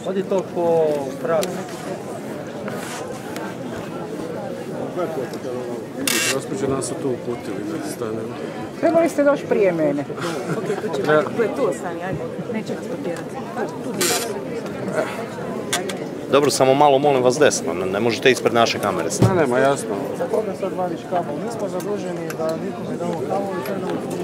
Odi to po pravi. Gospođa nas su tu uputili da stanemo. Trebali ste doći prije mene. Ok, tu će kako je tu ostani, ajde. Neće eksplodirati. Tu dio. Dobro, samo malo molim vas desno, ne možete ispred naše kamere. Nema, jasno. Za koga sad vadiš kabel? Mi smo zaduženi da nikome damo kabel i sad